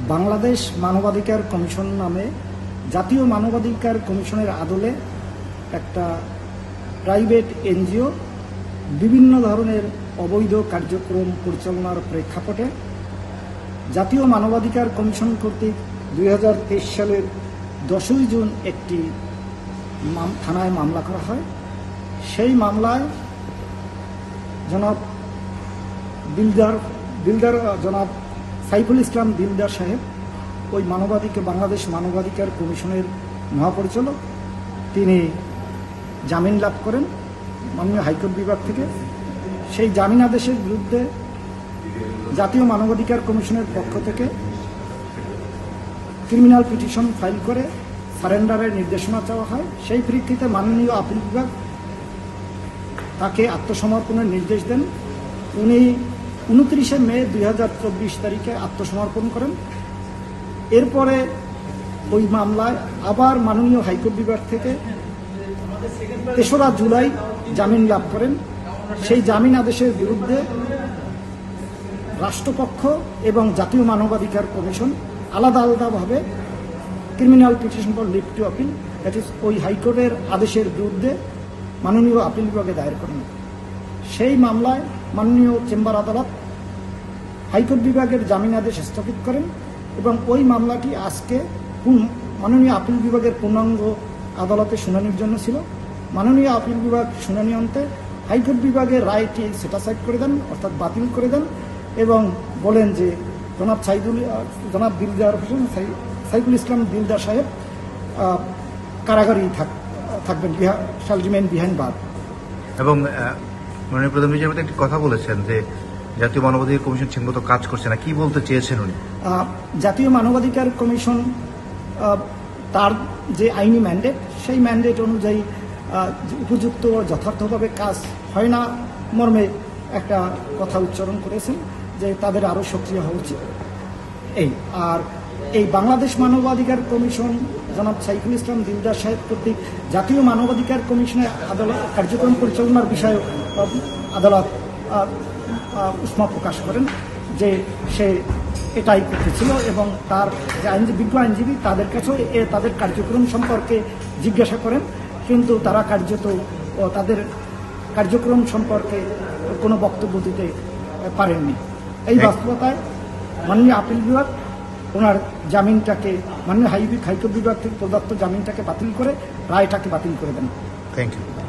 বাংলাদেশ মানবাধিকার কমিশন নামে জাতীয় মানবাধিকার কমিশনের আদলে একটা প্রাইভেট এনজিও বিভিন্ন ধরনের অবৈধ কার্যক্রম পরিচালনার প্রেক্ষাপটে জাতীয় মানবাধিকার কমিশন কর্তৃক 2023 সালের 10ই জুন একটি থানায় মামলা করা হয়। সেই মামলায় জনাব জনাব সাইফুল ইসলাম দিলদার সাহেব ওই বাংলাদেশ মানবাধিকার কমিশনের মহাপরিচালক, তিনি জামিন লাভ করেন মাননীয় হাইকোর্ট বিভাগ থেকে। সেই জামিন আদেশের বিরুদ্ধে জাতীয় মানবাধিকার কমিশনের পক্ষ থেকে ক্রিমিনাল পিটিশন ফাইল করে সারেন্ডারের নির্দেশনা চাওয়া হয়। সেই প্রেক্ষিতে মাননীয় আপিল বিভাগ তাকে আত্মসমর্পণের নির্দেশ দেন। উনি 29শে মে 2024 তারিখে আত্মসমর্পণ করেন। এরপরে ওই মামলায় আবার মাননীয় হাইকোর্ট বিভাগ থেকে 3রা জুলাই জামিন লাভ করেন। সেই জামিন আদেশের বিরুদ্ধে রাষ্ট্রপক্ষ এবং জাতীয় মানবাধিকার কমিশন আলাদা আলাদাভাবে criminal petition for leave to appeal, that is ওই হাইকোর্টের আদেশের বিরুদ্ধে মাননীয় আপিল বিভাগে দায়ের করেন। সেই মামলায় মাননীয় চেম্বার আদালত হাইকোর্ট বিভাগের জামিন আদেশ স্থগিত করেন এবং ওই মামলাটি আজকে মাননীয় আপিল বিভাগের পূর্ণাঙ্গ আদালতে শুনানির জন্য ছিল। মাননীয় আপিল বিভাগ শুনানি অন্তে হাইকোর্ট বিভাগের রায়টি সেটাসাইড করে দেন, অর্থাৎ বাতিল করে দেন এবং বলেন যে জনাব সাইফুল ইসলাম দিলদার সাহেব কারাগারেই থাকবেন, শাল রিমেইন বিহাইন্ড বার। এবং মাননীয় প্রধান বিচারপতি একটি কথা বলেছেন যে জাতীয় মানবাধিকার কমিশন ঠিকমতো কাজ করছে না, কি বলতে চেয়েছেন উনি? জাতীয় মানবাধিকার কমিশন তার যে আইনি ম্যান্ডেট, সেই ম্যান্ডেট অনুযায়ী উপযুক্ত ও যথার্থভাবে কাজ হয় না মর্মে একটা কথা উচ্চারণ করেছেন যে তাদের আরও সক্রিয় হওয়া উচিত। আর এই বাংলাদেশ মানবাধিকার কমিশন জনাব সাইফুল ইসলাম দিলদার সাহেব কর্তৃক জাতীয় মানবাধিকার কমিশনের আদালত কার্যক্রম পরিচালনার বিষয়ে আদালত উষ্মা প্রকাশ করেন যে সে এটাই করতেছিল এবং তার যে বিজ্ঞ আইনজীবী তাদের কাছেও তাদের কার্যক্রম সম্পর্কে জিজ্ঞাসা করেন, কিন্তু তারা তাদের কার্যক্রম সম্পর্কে কোনো বক্তব্য দিতে পারেননি। এই বাস্তবতায় মাননীয় আপিল বিভাগ ওনার জামিনটাকে মাননীয় হাইকোর্ট বিভাগ থেকে প্রদত্ত জামিনটাকে বাতিল করে রায়টাকে বাতিল করে দেন। Thank you.